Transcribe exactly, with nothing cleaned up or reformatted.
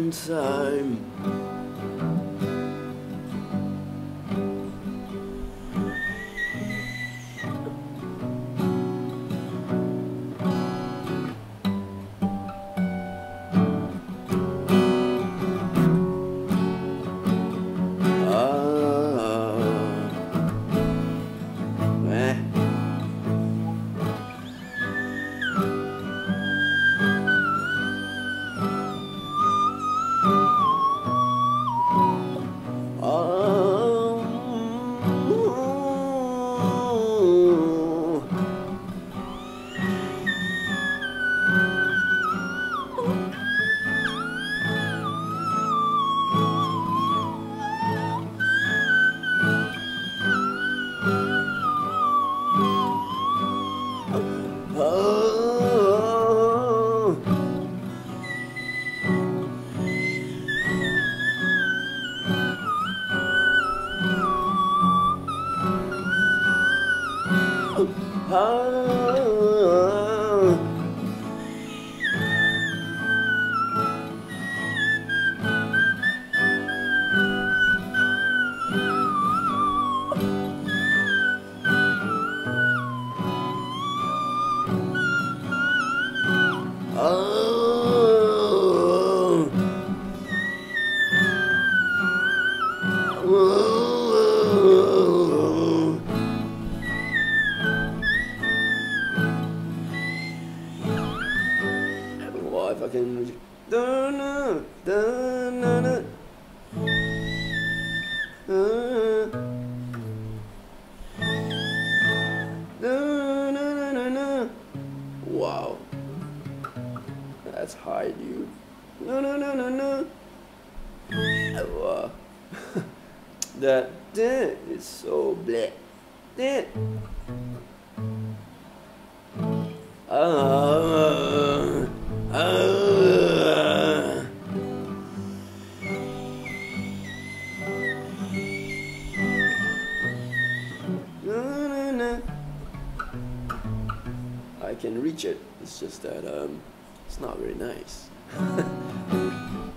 one time. Well, if I can, da-na, da-na-na. Uh, da-na-na-na-na. Wow, that's high, dude. No, no, no, no, no. Wow. That, that is so bleh. That. Uh, uh. Na, na, na. I can reach it. It's just that um, it's not very nice.